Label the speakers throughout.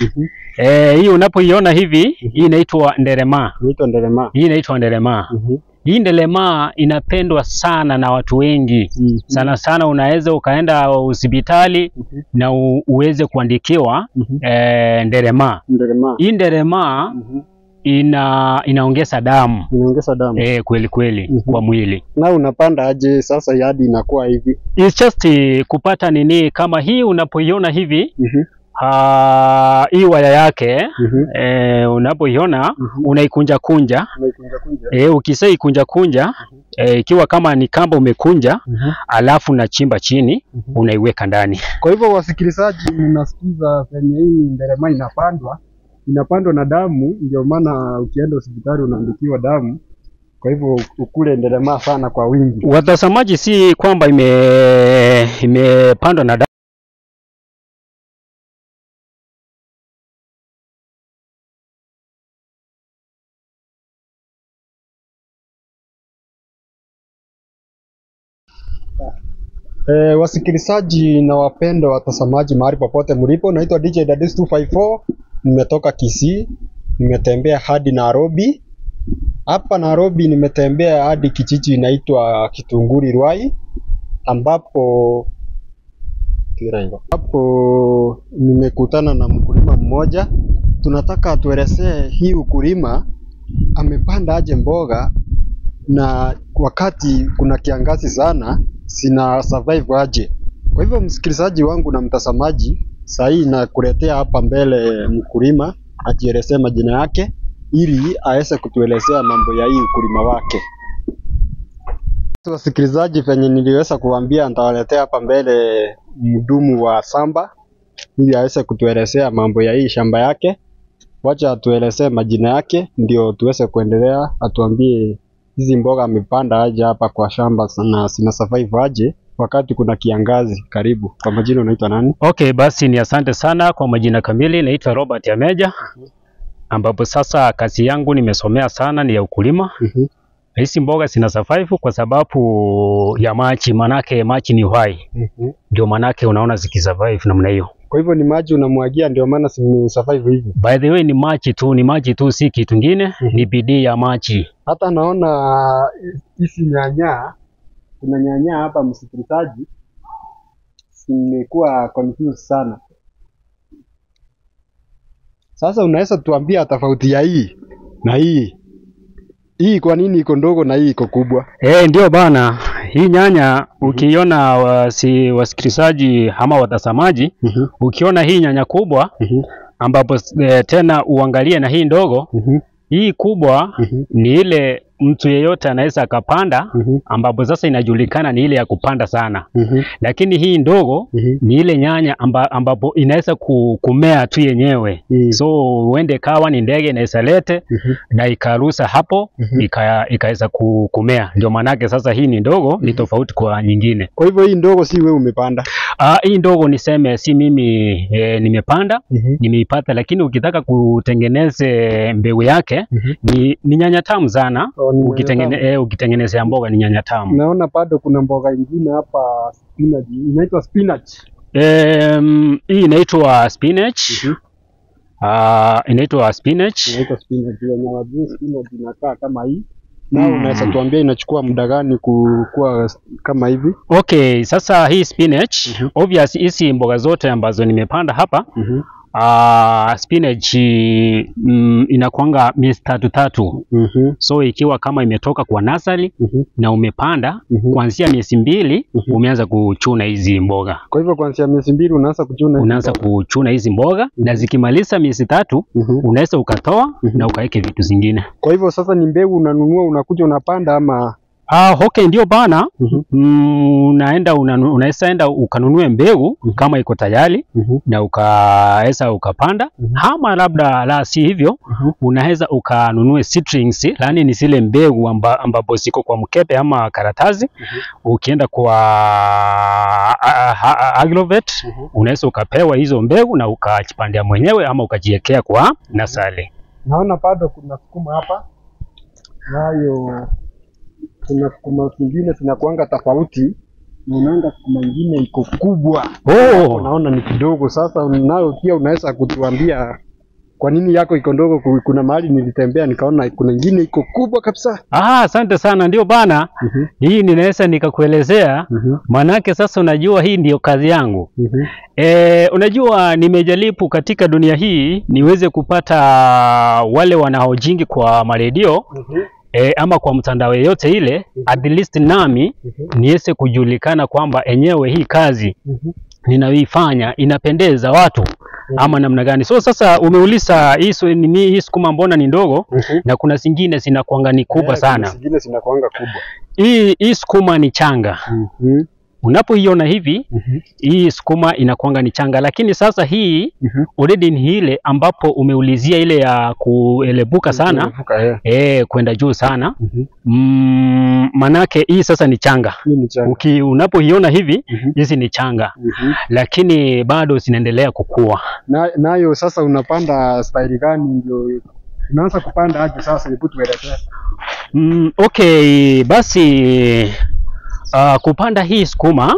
Speaker 1: Hii unapoiona hivi, hii inaitwa nderema. Hii inaitwa nderema. Hii nderema inapendwa sana na watu wengi. Sana sana unaweza ukaenda hospitali na uweze kuandikiwa nderema. Hii nderema inaongeza damu. Kweli kweli kwa mwili.
Speaker 2: Na unapanda aje sasa hadi inakuwa hivi?
Speaker 1: It's just kupata nini kama hii unapoiona hivi. Hii waya yake unapoiona unaikunja kunja. Ukisha ikunja kunja ikiwa kama ni kamba umekunja, alafu unachimba chini, unaiweka ndani.
Speaker 2: Kwa hivyo wasikilizaji, mnasikiza penye hii nderema inapandwa na damu, ndio maana ukienda hospitali unaandikiwa damu. Kwa hivyo ukule nderema sana kwa wingi.
Speaker 1: Watazamaji, si kwamba imepandwa na damu.
Speaker 2: Wasikilizaji na wapendwa watazamaji mahali popote mlipo, naitwa DJ Dadius 254. Nimetoka Kisii, nimetembea hadi Nairobi. Hapa Nairobi nimetembea hadi kijiji inaitwa Kitunguri Rwai, ambapo nimekutana na mkulima mmoja. Tunataka atuelezee hii ukulima amepanda aje mboga, na wakati kuna kiangazi sana sina survive aje. Kwa hivyo msikilizaji wangu na mtazamaji, sasa hii nakuletea hapa mbele mkulima ajielezee majina yake ili aweze kutuelezea mambo ya hii ukulima wake. Wasikilizaji, venye niliweza kuambia nitawaletea hapa mbele mdumu wa shamba ili aweze kutuelezea mambo ya hii shamba yake. Wacha atuelezee majina yake ndio tuweze kuendelea, atuambie hizi mboga amepanda aje hapa kwa shamba na sina survive aje wakati kuna kiangazi. Karibu. Kwa majina unaitwa nani?
Speaker 1: Okay, basi ni asante sana. Kwa majina kamili naitwa Robert Ameja, ambapo sasa kazi yangu nimesomea sana ni ya ukulima. Hizi mboga sina survive kwa sababu ya maji, manake maji ni uhai. Ndio manake unaona zikisurvive namna hiyo.
Speaker 2: Kwa hivyo ni maji unamwagia ndio maana survive hivi.
Speaker 1: By the way ni maji tu si kitu kingine, ni bidii ya maji.
Speaker 2: Hata naona hizi nyanya, kuna nyanya hapa msikilizaji, nimekuwa confused sana. Sasa unaweza tuambia tofauti ya hii na hii? Hii kwa nini iko ndogo na hii iko kubwa?
Speaker 1: Ndio bana, hii nyanya ukiona wasikilizaji ama watazamaji, ukiona hii nyanya kubwa ambapo tena uangalie na hii ndogo. Hii kubwa ni ile mtu yeyote anaweza akapanda, ambapo sasa inajulikana ni ile ya kupanda sana. Lakini hii ndogo ni ile nyanya ambapo inaweza kumea tu yenyewe. So uende kawa ni ndege inaweza lete na ikarusa hapo ikaweza kumea. Ndio manake sasa hii ni ndogo, ni tofauti kwa nyingine.
Speaker 2: Kwa hivyo hii ndogo si wewe umepanda?
Speaker 1: Hii ndogo niseme si mimi nimepanda, nimeipata, lakini ukitaka kutengeneze mbegu yake ni nyanya tamu sana. Ukitengenezea mboga ni nyanya tamu.
Speaker 2: Naona bado kuna mboga nyingine hapa, spinach. Inaitwa spinach.
Speaker 1: Hii inaitwa spinach. Inaitwa spinach.
Speaker 2: Spinach inakaa kama hii. Na unaweza tuambia inachukua muda gani kukua kama hivi?
Speaker 1: Okay, sasa hii spinach, obviously hizi mboga zote ambazo nimepanda hapa, spinach inakuanga miezi 3. So ikiwa kama imetoka kwa nursery na umepanda kuanzia miezi 2 umeanza kuchuna hizi mboga.
Speaker 2: Kwa hivyo kuanzia miezi 2 unaanza
Speaker 1: kuchuna hizi mboga, na zikimaliza miezi 3 unaweza ukatoa na ukaweke vitu zingine.
Speaker 2: Kwa hivyo sasa ni mbegu unanunua unakuja unapanda ama?
Speaker 1: Okay, ndio bana. Unaweza enda ukanunue mbegu kama iko tayari na ukaweza ukapanda, ama labda la si hivyo unaweza ukanunue seedlings, yani ni zile mbegu ambapo ziko kwa mkebe ama karatasi. Ukienda kwa agrovet unaweza ukapewa hizo mbegu na ukajipandia mwenyewe ama ukajiwekea kwa nasali.
Speaker 2: Naona bado kuna sukuma hapa, nayo kuna sukuma zingine zinakuanga tofauti Unaona sukuma ingine iko kubwa.
Speaker 1: Oh.
Speaker 2: Unaona ni kidogo. Sasa nayo pia unaweza kutuambia kwa nini yako iko ndogo? Kuna mahali nilitembea nikaona kuna ingine iko kubwa kabisa.
Speaker 1: Asante sana. Ndio bana. Hii ninaweza nikakuelezea. Manake sasa unajua hii ndio kazi yangu. Unajua nimejaribu katika dunia hii niweze kupata wale wanaojingi kwa maredio ama kwa mtandao yote ile, at least nami niweze kujulikana kwamba enyewe hii kazi ninayoifanya inapendeza watu ama namna gani. So sasa umeuliza hii sukuma mbona ni ndogo na kuna zingine zinakuanga ni kubwa sana.
Speaker 2: Zingine zinakuanga kubwa.
Speaker 1: Hii sukuma ni changa. Unapoiona hivi hii sukuma inakuanga ni changa, lakini sasa hii already ni ile ambapo umeulizia ile ya kuelebuka sana kwenda juu sana. Manake hii sasa ni changa. Unapoiona hivi hizi ni changa, lakini bado zinaendelea kukua.
Speaker 2: Nayo sasa unapanda style gani ndio unaanza kupanda aje sasa? Hebu tuelekee.
Speaker 1: Okay, basi kupanda hii sukuma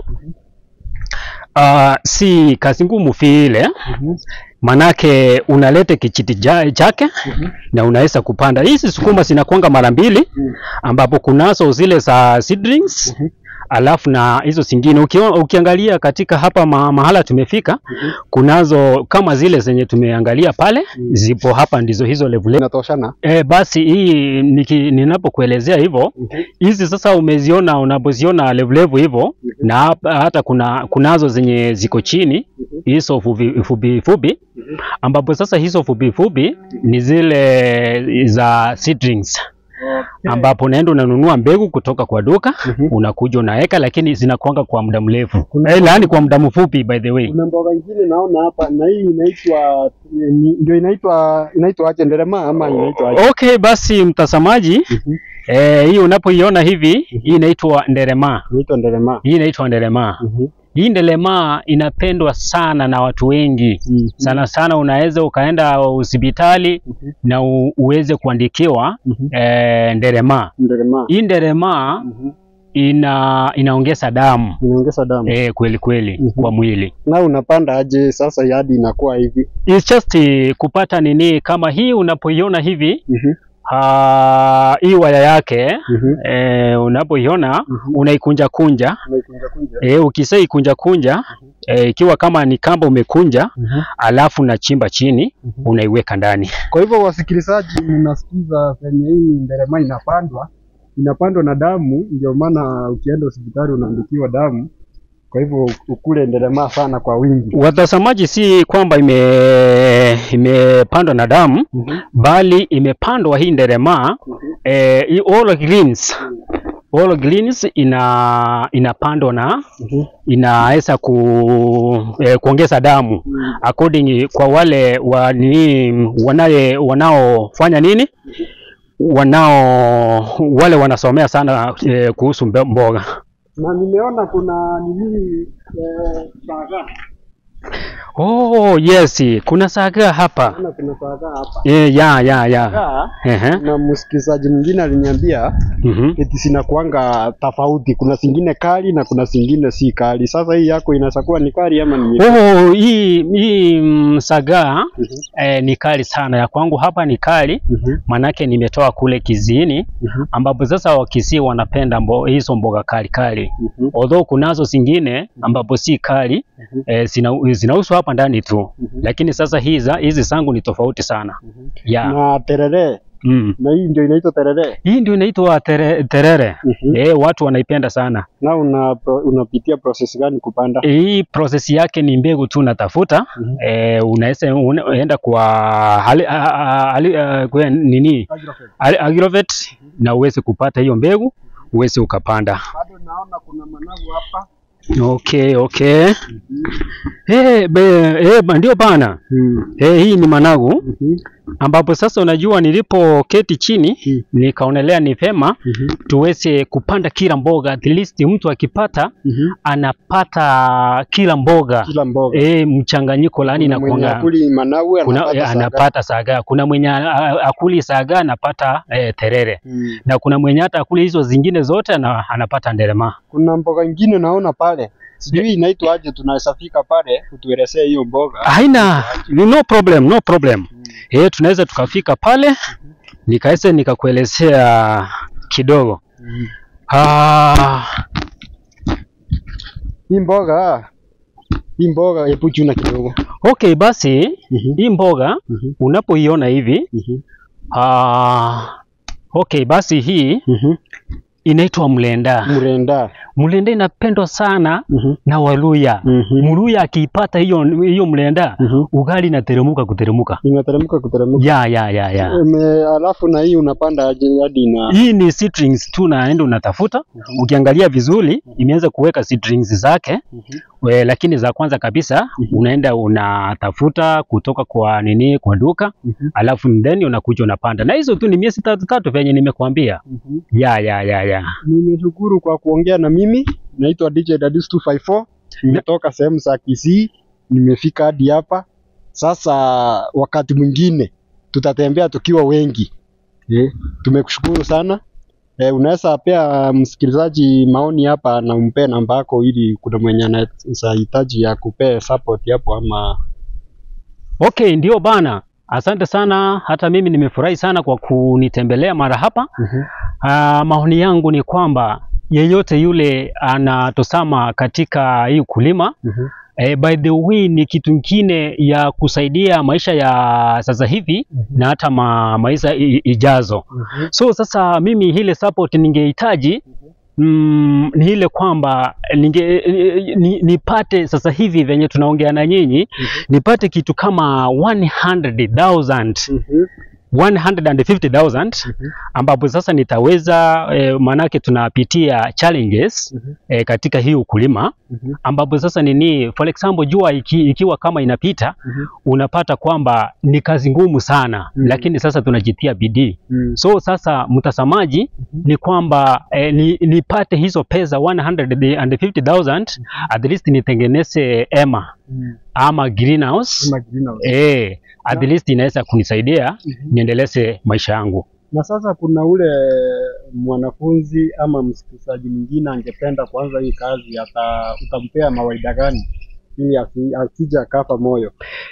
Speaker 1: si kazi ngumu vile. Manake unalete kichiti chake na unaweza kupanda. Hizi sukuma zinakuanga mara mbili, ambapo kunazo zile za seedlings alafu na hizo zingine ukiangalia katika hapa mahala tumefika, kunazo kama zile zenye tumeangalia pale zipo hapa, ndizo hizo level
Speaker 2: inatoshana.
Speaker 1: Basi hii ninapokuelezea hivyo, hizi sasa umeziona, unapoziona level hivyo, na hata kunazo zenye ziko chini, hizo fupi ambapo sasa hizo fupi ni zile za seedlings. Ambapo unaenda unanunua mbegu kutoka kwa duka, unakuja unaweka, lakini zinakuanga kwa muda mrefu. Yaani kwa muda mfupi by the way.
Speaker 2: Kuna mboga nyingine naona hapa, na hii ndio inaitwa aje, nderema ama inaitwa aje?
Speaker 1: Okay, basi mtazamaji, hii unapoiona hivi, hii inaitwa nderema. Hii inaitwa nderema. Hii nderema inapendwa sana na watu wengi. Sana sana unaweza ukaenda hospitali na uweze kuandikiwa nderema. Hii nderema inaongeza damu. Kweli kwa mwili.
Speaker 2: Na unapanda aje sasa hadi inakuwa hivi?
Speaker 1: It's just kupata nini kama hii unapoiona hivi. Hii waya yake unapoiona unaikunja kunja. Ukisha ikunja kunja, ikiwa kama ni kamba umekunja, alafu unachimba chini, unaiweka ndani.
Speaker 2: Kwa hivyo wasikilizaji, mnasikiza penye hii nderema inapandwa na damu, ndio maana ukienda hospitali unaandikiwa damu. Kwa hivyo ukule nderema sana kwa wingi.
Speaker 1: Watazamaji, si kwamba imepandwa na damu, bali imepandwa hii nderema all greens inapandwa na inaweza kuongeza damu according kwa wale wanaofanya nini, wale wanasomea sana kuhusu mboga.
Speaker 2: Na nimeona kuna nini saga.
Speaker 1: Oh yes, kuna saga hapa.
Speaker 2: Kuna saga hapa.
Speaker 1: Ya.
Speaker 2: Na msikizaji mwingine aliniambia eti zinakuanga tofauti. Kuna zingine kali na kuna zingine si kali. Sasa hii yako inaweza kuwa ni kali ama ni
Speaker 1: nyepesi? Hii saga ni kali sana. Ya kwangu hapa ni kali. Manake nimetoa kule Kizini, ambapo sasa Wakisii wanapenda hizo mboga kali. Although kunazo zingine ambapo si kali, zinauzwa hapa ndani tu. Lakini sasa hizi zangu ni tofauti sana.
Speaker 2: Na terere. Na hii ndio inaitwa terere.
Speaker 1: Hii ndio inaitwa terere. Watu wanaipenda sana.
Speaker 2: Na unapitia process gani kupanda?
Speaker 1: Hii process yake ni mbegu tu natafuta. Unaweza unaenda kwa agrovet na uweze kupata hiyo mbegu, uweze ukapanda.
Speaker 2: Bado naona kuna managu hapa.
Speaker 1: Okay. Ndio bana. Hii ni managu. Ambapo sasa unajua nilipoketi chini nikaonelea ni vema tuweze kupanda kila mboga, at least mtu akipata anapata kila mboga. Mchanganyiko lani na
Speaker 2: kuna akuli managu
Speaker 1: anapata saga, kuna mwenye akuli saga anapata terere, na kuna mwenye hata akuli hizo zingine zote anapata nderema.
Speaker 2: Kuna mboga nyingine naona pale, sijui inaitwa aje, tunaweza fika pale utuelezee hiyo mboga.
Speaker 1: Haina, no problem. Tunaweza tukafika pale nikakuelezea kidogo.
Speaker 2: Hii mboga hebu chuna kidogo.
Speaker 1: Okay, basi hii mboga unapoiona hivi okay, basi hii inaitwa mlenda. Mlenda inapendwa sana na Waluya. Mluya akiipata hiyo mlenda, ugali inateremka kuteremka. Ya.
Speaker 2: Alafu na hii unapanda aje hadi na
Speaker 1: hii ni seedlings tu, naenda unatafuta. Ukiangalia vizuri imeanza kuweka seedlings zake. Lakini za kwanza kabisa unaenda unatafuta kutoka kwa duka. Alafu then unakuja unapanda. Na hizo tu ni miezi 3 venye nimekuambia. Ya.
Speaker 2: Nimeshukuru kwa kuongea na mimi. Naitwa DJ Dadius 254. Nimetoka sehemu za Kisii, nimefika hadi hapa. Sasa wakati mwingine tutatembea tukiwa wengi. Tumekushukuru sana. Unaweza pea msikilizaji maoni hapa na umpe namba yako ili kuna mwenye anahitaji ya kupea support hapo ama.
Speaker 1: Okay, ndio bana. Asante sana, hata mimi nimefurahi sana kwa kunitembelea mara hapa. Maoni yangu ni kwamba yeyote yule anatosama katika hii ukulima, by the way ni kitu kingine ya kusaidia maisha ya sasa hivi na hata maisha ijazo. So sasa mimi ile support ningehitaji ni ile kwamba nipate sasa hivi venye tunaongea na nyinyi, nipate kitu kama 150,000 ambapo sasa nitaweza manake tunapitia challenges katika hii ukulima, ambapo sasa for example jua ikiwa kama inapita, unapata kwamba ni kazi ngumu sana, lakini sasa tunajitia bidii. So sasa mtazamaji, ni kwamba nipate hizo pesa 150,000 at least nitengeneze ama greenhouse. At least inaweza kunisaidia niendeleze maisha yangu.
Speaker 2: Na sasa kuna ule mwanafunzi ama msikilizaji mwingine angependa kuanza hii kazi, utampea mawaidha gani ili asije akafa moyo?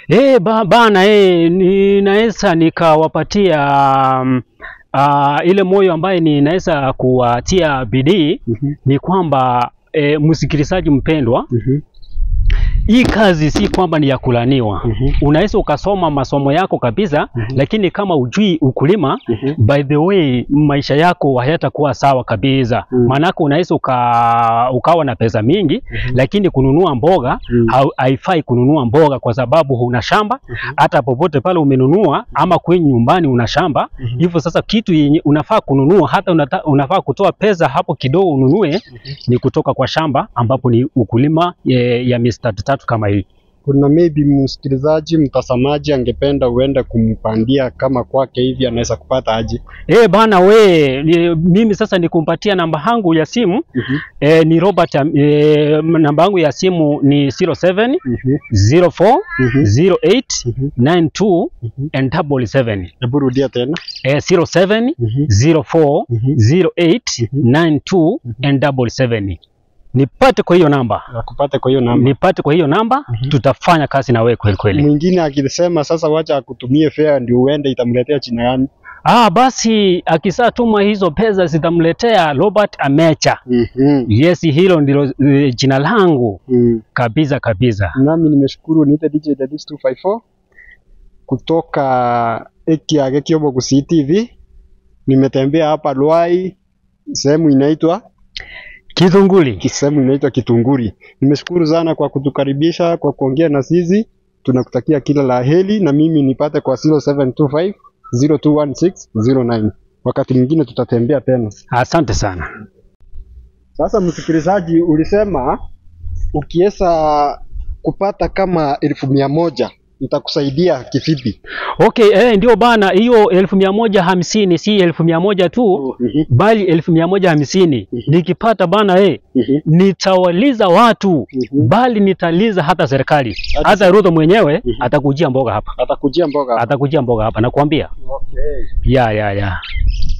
Speaker 1: Ninaweza nikawapatia ile moyo ambaye ninaweza kuwatia bidii. Ni kwamba msikilizaji mpendwa, hii kazi si kwamba ni ya kulaniwa. Unaweza ukasoma masomo yako kabisa, lakini kama ujui ukulima, by the way maisha yako hayatakuwa sawa kabisa. Maanake unaweza ukawa na pesa mingi, lakini kununua mboga haifai kununua mboga kwa sababu huna shamba. Hata popote pale umenunua ama kwenye nyumbani una shamba, hivyo sasa kitu yenye unafaa kununua, hata unafaa kutoa pesa hapo kidogo ununue, ni kutoka kwa shamba ambapo ni ukulima ya miezi 3 kama hii.
Speaker 2: Kuna maybe msikilizaji mtazamaji angependa uende kumpandia kama kwake hivi, anaweza kupata aje?
Speaker 1: Bana mimi sasa nikumpatia namba yangu ya simu. Ni Robert, namba yangu ya simu ni 07 04 08 92 777.
Speaker 2: Hebu rudia tena.
Speaker 1: 07 04 08 92 777. Nipate kwa hiyo namba. Nipate kwa hiyo namba, tutafanya kazi na wewe kweli.
Speaker 2: Mwingine akisema sasa wacha akutumie fare ndio uende, itamletea jina gani?
Speaker 1: Basi akisatuma hizo pesa zitamletea Robert Amecha. Yes, hilo ndilo jina langu. Kabisa.
Speaker 2: Nami nimeshukuru. Niite DJ Dadius 254 kutoka Ekia Kiobo Gusii TV. Nimetembea hapa Lwai, sehemu inaitwa Kitunguri. Nimeshukuru sana kwa kutukaribisha, kwa kuongea na sisi. Tunakutakia kila la heri, na mimi nipate kwa 0725 021609. Wakati mwingine tutatembea tena.
Speaker 1: Asante sana.
Speaker 2: Sasa msikilizaji, ulisema ukiesa kupata kama 1,100 nitakusaidia kivipi?
Speaker 1: Okay, ndio bana, hiyo 1,150 si 1,100 tu, bali 1,150 nikipata bana, nitawaliza watu, bali nitaliza hata serikali. Hata Ruto mwenyewe atakujia mboga hapa.
Speaker 2: Atakujia mboga hapa.
Speaker 1: Atakujia mboga hapa nakwambia.
Speaker 2: Okay.
Speaker 1: Ya.